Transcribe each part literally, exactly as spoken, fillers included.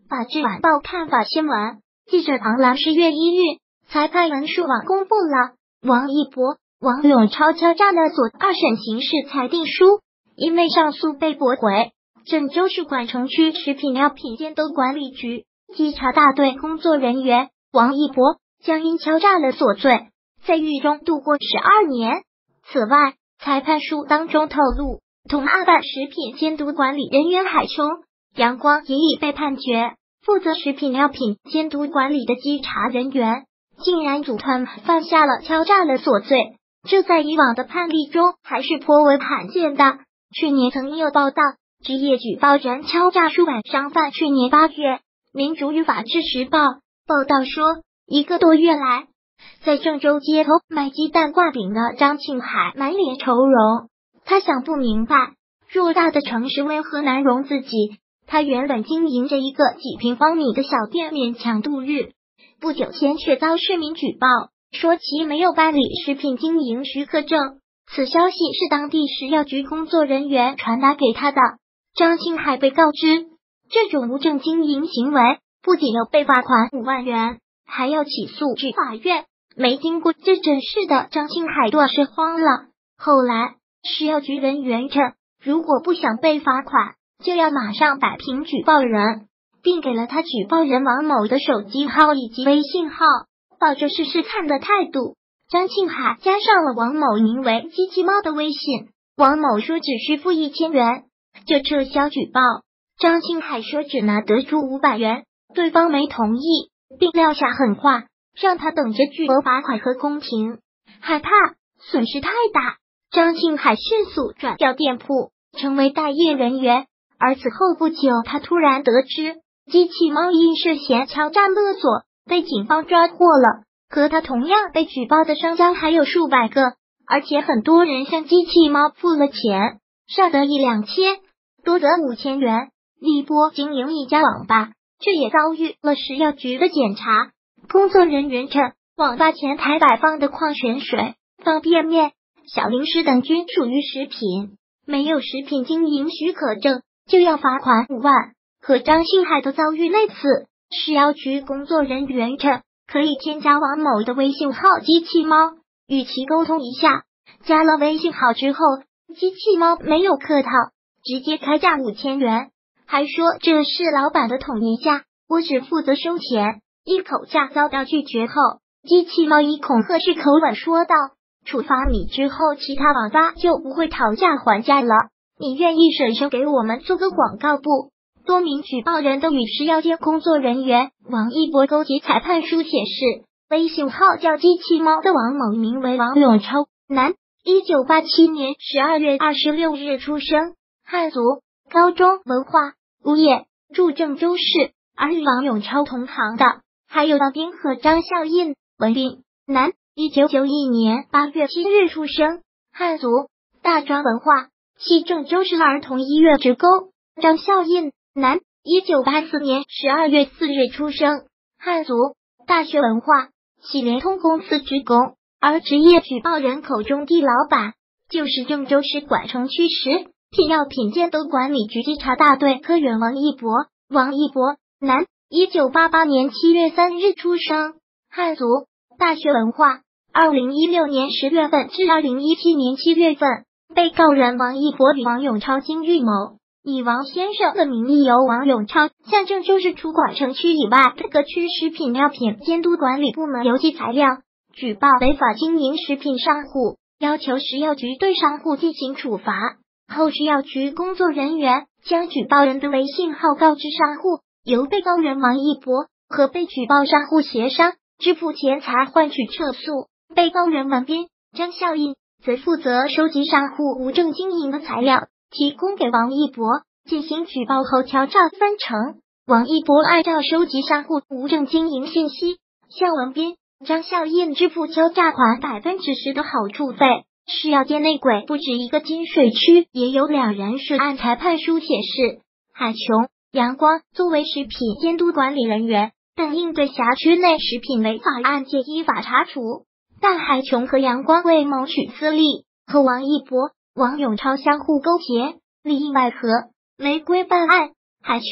法制晚报看法新闻，记者唐兰十月一日，裁判文书网公布了王一博、王永超敲诈勒索二审刑事裁定书，因为上诉被驳回，郑州市管城区食品药品监督管理局稽查大队工作人员王一博将因敲诈勒索罪在狱中度过十二年。此外，裁判书当中透露，同案办食品监督管理人员海琼、杨光也已被判决。负责食品药品监督管理的稽查人员竟然组团犯下了敲诈勒索罪，这在以往的判例中还是颇为罕见的。去年曾有报道，职业举报人敲诈数百商贩。去年八月，民主与法制时报报道说，一个多月来，在郑州街头卖鸡蛋挂饼的张庆海满脸愁容。他想不明白，偌大的城市为何难容自己？他原本经营着一个几平方米的小店，勉强度日。不久前却遭市民举报，说其没有办理食品经营许可证。此消息是当地食药局工作人员传达给他的。张庆海被告知，这种无证经营行为不仅要被罚款五万元，还要起诉至法院。没经过这诊室的张庆海顿时慌了。后来食药局人员称，如果不想被罚款，就要马上摆平举报人，并给了他举报人王某的手机号以及微信号，抱着试试看的态度，张庆海加上了王某名为机器猫的微信。王某说只需付一千元就撤销举报，张庆海说只拿得出五百元，对方没同意，并撂下狠话，让他等着巨额罚款和公庭。害怕损失太大，张庆海迅速转调店铺，成为待业人员。而此后不久，他突然得知机器猫因涉嫌敲诈勒索被警方抓获了。和他同样被举报的商家还有数百个，而且很多人向机器猫付了钱，上得一两千，多得五千元。一波经营一家网吧，这也遭遇了食药局的检查。工作人员称，网吧前台摆放的矿泉水、方便面、小零食等均属于食品，没有食品经营许可证就要罚款五万。和张庆海的遭遇类似，食药局工作人员称，可以添加王某的微信号机器猫，与其沟通一下。加了微信号之后，机器猫没有客套，直接开价五千元，还说这是老板的统一价，我只负责收钱。一口价遭到拒绝后，机器猫以恐吓式口吻说道，处罚你之后，其他网吧就不会讨价还价了，你愿意省省给我们做个广告不？多名举报人都与食药监工作人员王一博勾结。裁判书显示，微信号叫机器猫的王某名为王永超，男，一九八七年十二月二十六日出生，汉族，高中文化，无业，住郑州市。而与王永超同行的还有王斌和张孝印，文斌，男，一九九一年八月七日出生，汉族，大专文化，系郑州市儿童医院职工。张孝印，男，一九八四年十二月四日出生，汉族，大学文化，系联通公司职工。而职业举报人口中的老板，就是郑州市管城区食品药品监督管理局稽查大队科员王一博。王一博，男，一九八八年七月三日出生，汉族，大学文化，二零一六年十月份至二零一七年七月份。被告人王一博与王永超经预谋，以王先生的名义，由王永超向郑州市除管城区以外各区食品药品监督管理部门邮寄材料，举报违法经营食品商户，要求食药局对商户进行处罚。后食药局工作人员将举报人的微信号告知商户，由被告人王一博和被举报商户协商，支付钱财换取撤诉。被告人文斌、张孝印则负责收集商户无证经营的材料，提供给王一博进行举报后敲诈分成。王一博按照收集商户无证经营信息，向文斌、张孝印支付敲诈款百分之十的好处费。食药监内鬼不止一个，金水区也有两人涉案。裁判书显示，海琼、杨光作为食品监督管理人员，但应对辖区内食品违法案件依法查处。但海琼和杨光为谋取私利，和王一博、王永超相互勾结，里应外合，违规办案。海琼、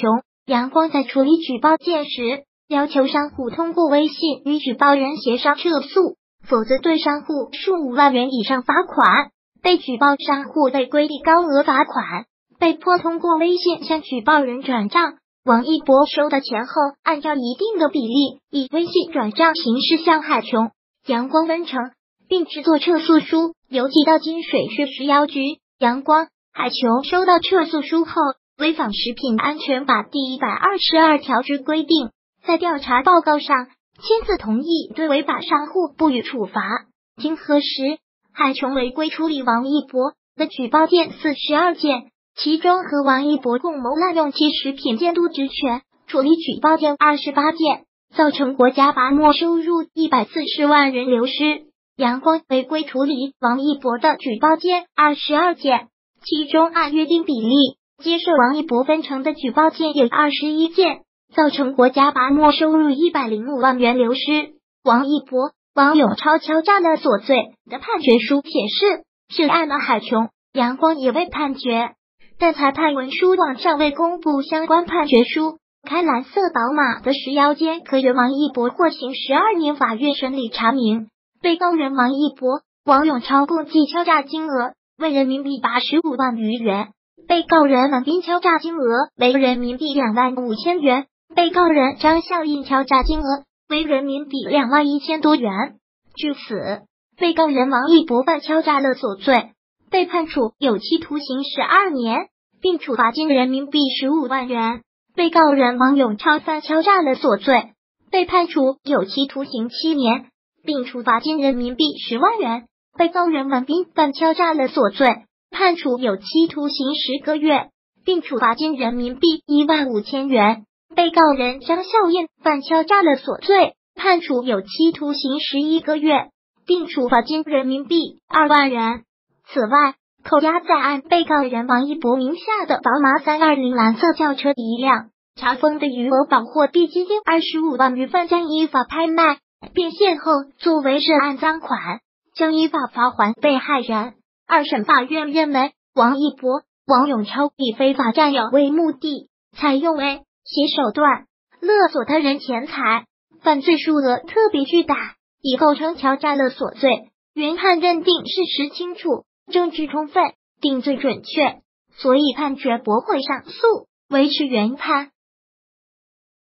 阳光在处理举报件时，要求商户通过微信与举报人协商撤诉，否则对商户数五万元以上罚款。被举报商户被规定高额罚款，被迫通过微信向举报人转账。王一博收到钱后，按照一定的比例以微信转账形式向海琼、阳光分成，并制作撤诉书，邮寄到金水市食药局。阳光、海琼收到撤诉书后，违反食品安全法第一百二十二条之规定，在调查报告上签字同意对违法商户不予处罚。经核实，海琼违规处理王一博的举报件四十二件，其中和王一博共谋滥用其食品监督职权处理举报件二十八件，造成国家罚没收入一百四十万元流失。阳光违规处理王一博的举报件二十二件，其中按约定比例接受王一博分成的举报件有二十一件，造成国家罚没收入一百零五万元流失。王一博、王永超敲诈勒索罪的判决书显示，涉案的海琼、阳光也被判决，但裁判文书网尚未公布相关判决书。开蓝色宝马的食药监科员王一博获刑十二年，法院审理查明，被告人王一博、王永超共计敲诈金额为人民币八十五万余元，被告人王斌敲诈金额为人民币两万五千元，被告人张孝印敲诈金额为人民币两万一千多元。据此，被告人王一博犯敲诈勒索罪，被判处有期徒刑十二年，并处罚金人民币十五万元。被告人王永超犯敲诈勒索罪，被判处有期徒刑七年，并处罚金人民币十万元。被告人王斌犯敲诈勒索罪，判处有期徒刑十个月，并处罚金人民币一万五千元。被告人张孝燕犯敲诈勒索罪，判处有期徒刑十一个月，并处罚金人民币二万元。此外，扣押在案被告人王一博名下的宝马三二零蓝色轿车一辆，查封的余额保货币基金二十五万余份将依法拍卖变现后作为涉案赃款，将依法发还被害人。二审法院认为，王一博、王永超以非法占有为目的，采用威胁手段勒索他人钱财，犯罪数额特别巨大，已构成敲诈勒索罪。原判认定事实清楚，证据充分，定罪准确，所以判决驳回上诉，维持原判。